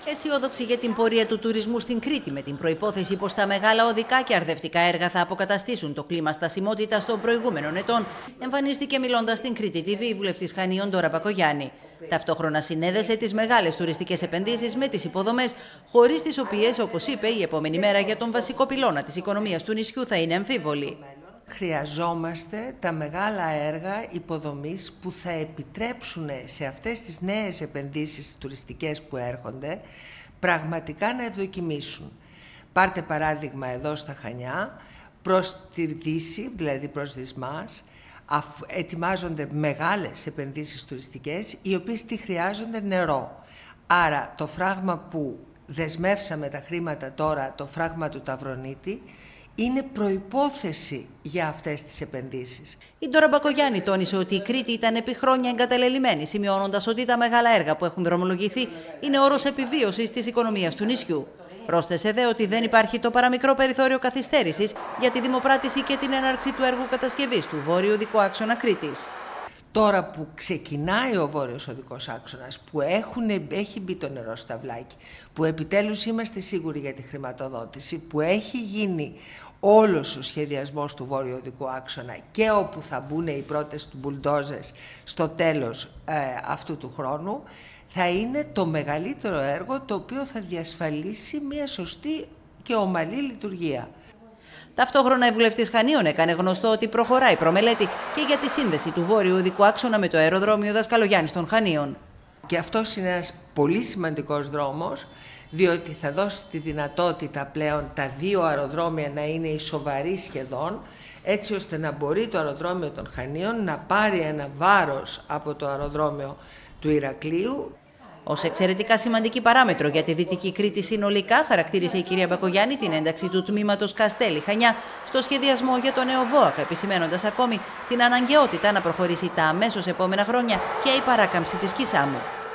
Αισιόδοξη για την πορεία του τουρισμού στην Κρήτη, με την προϋπόθεση πως τα μεγάλα οδικά και αρδευτικά έργα θα αποκαταστήσουν το κλίμα στασιμότητας των προηγούμενων ετών, εμφανίστηκε μιλώντας στην Κρήτη TV η βουλευτής Χανίων Ντόρα Μπακογιάννη. Ταυτόχρονα συνέδεσε τις μεγάλες τουριστικές επενδύσεις με τις υποδομές, χωρίς τις οποίες, όπως είπε, η επόμενη μέρα για τον βασικό πυλώνα της οικονομίας του νησιού θα είναι αμφίβολη. Χρειαζόμαστε τα μεγάλα έργα υποδομής που θα επιτρέψουν σε αυτές τις νέες επενδύσεις τουριστικές που έρχονται πραγματικά να ευδοκιμήσουν. Πάρτε παράδειγμα εδώ στα Χανιά, προς τη Δύση, δηλαδή προς Δυσμάς, ετοιμάζονται μεγάλες επενδύσεις τουριστικές, οι οποίες τι χρειάζονται? Νερό. Άρα το φράγμα που δεσμεύσαμε τα χρήματα τώρα, το φράγμα του Ταυρονίτη, είναι προϋπόθεση για αυτές τις επενδύσεις. Η Ντόρα Μπακογιάννη τόνισε ότι η Κρήτη ήταν επί χρόνια εγκαταλελειμμένη, σημειώνοντας ότι τα μεγάλα έργα που έχουν δρομολογηθεί είναι όρος επιβίωσης της οικονομίας του νησιού. Πρόσθεσε δε ότι δεν υπάρχει το παραμικρό περιθώριο καθυστέρησης για τη δημοπράτηση και την έναρξη του έργου κατασκευής του Βόρειου Οδικού Άξονα Κρήτης. Τώρα που ξεκινάει ο Βόρειος Οδικός Άξονας, που έχει μπει το νερό στα βλάκι, που επιτέλους είμαστε σίγουροι για τη χρηματοδότηση, που έχει γίνει όλος ο σχεδιασμός του Βόρειου Οδικού Άξονα και όπου θα μπουν οι πρώτες μπουλντόζες στο τέλος αυτού του χρόνου, θα είναι το μεγαλύτερο έργο το οποίο θα διασφαλίσει μια σωστή και ομαλή λειτουργία. Ταυτόχρονα η βουλευτής Χανίων έκανε γνωστό ότι προχωράει προμελέτη και για τη σύνδεση του Βόρειου Οδικού Άξονα με το αεροδρόμιο Δασκαλογιάννης των Χανίων. Και αυτός είναι ένας πολύ σημαντικός δρόμος, διότι θα δώσει τη δυνατότητα πλέον τα δύο αεροδρόμια να είναι ισοβαροί σχεδόν, έτσι ώστε να μπορεί το αεροδρόμιο των Χανίων να πάρει ένα βάρος από το αεροδρόμιο του Ηρακλείου. Ως εξαιρετικά σημαντική παράμετρο για τη Δυτική Κρήτη συνολικά, χαρακτήρισε η κυρία Μπακογιάννη την ένταξη του τμήματος Καστέλη-Χανιά στο σχεδιασμό για το νέο ΒΟΑΚ, επισημένοντας ακόμη την αναγκαιότητα να προχωρήσει τα αμέσως επόμενα χρόνια και η παράκαμψη της Κισάμου.